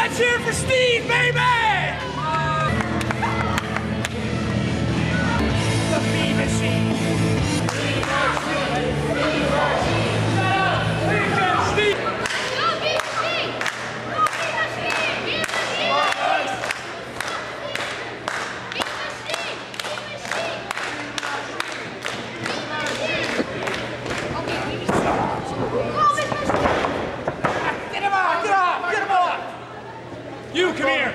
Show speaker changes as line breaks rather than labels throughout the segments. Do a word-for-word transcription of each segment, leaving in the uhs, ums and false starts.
Let's hear it for Steve, baby! The Bee Machine. Steve! You, come here.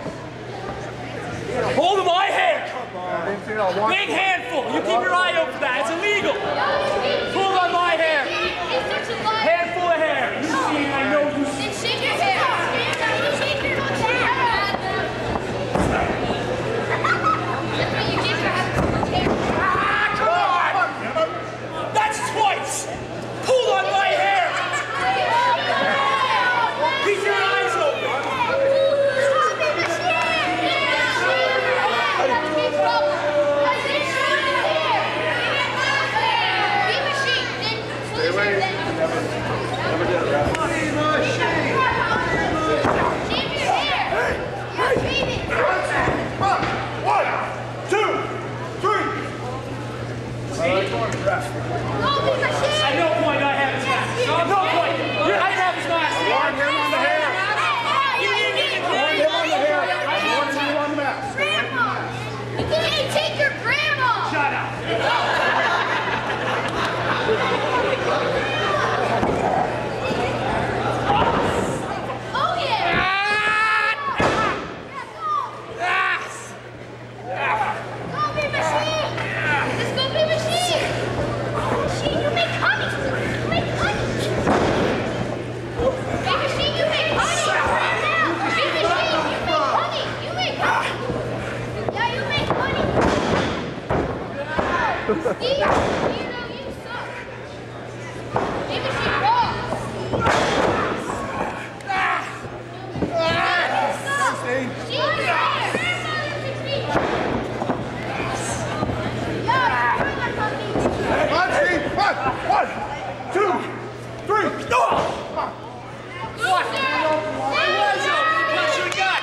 Hold of my hair. Big handful. You keep your eye out for that. It's illegal. Pull on my hair. Handful of hair. You see, I know you see.
Then shake your hair. Shake your hair. That's what you give your hair.
Ah, come on. That's twice. Pull on my hair. Keep your eyes open. I know point I have his mask. No point. I have his mask.
Warn him on the hair.
You need to
Warn him on the hair. I warned you on the mask.
Grandma! You can't take your grandma!
Shut up.
Oh yeah! Go Bee Machine! Let's go Bee Machine! Machine, you make honey! You make honey! Bee Machine, you make honey! Bee Machine, you make honey! You make honey! Yeah, you make honey! Steve, you know you suck! Bee Machine rocks! She is there! Yeah, bring her puppy!
One, Steve. One, one, two, three. Go!
What? What was it? What you got?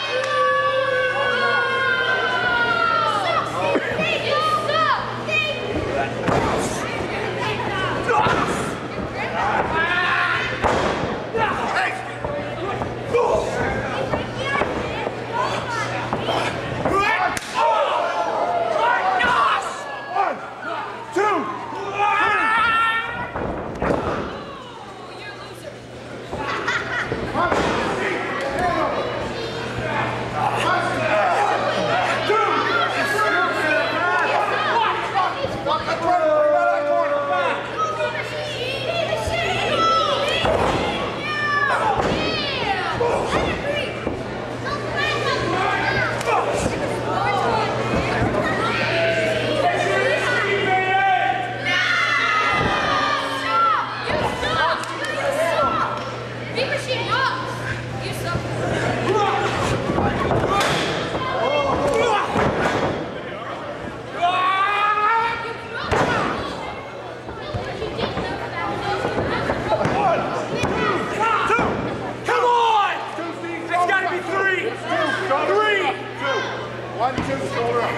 One, two, shoulder up.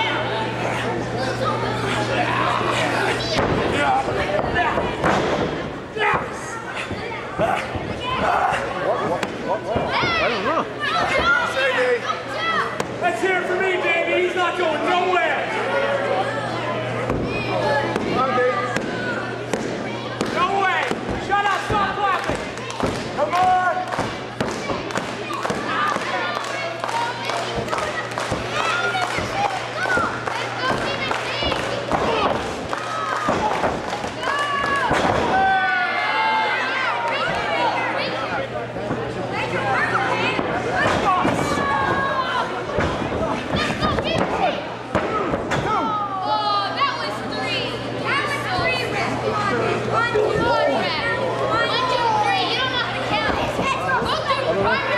What, what, what, what? I don't know.
Let's hear it for me, baby. He's not going nowhere.
Come on, Dave.
No way. Shut up. Stop clapping.
Come on.
One, two, three. You don't know how to count. Go through.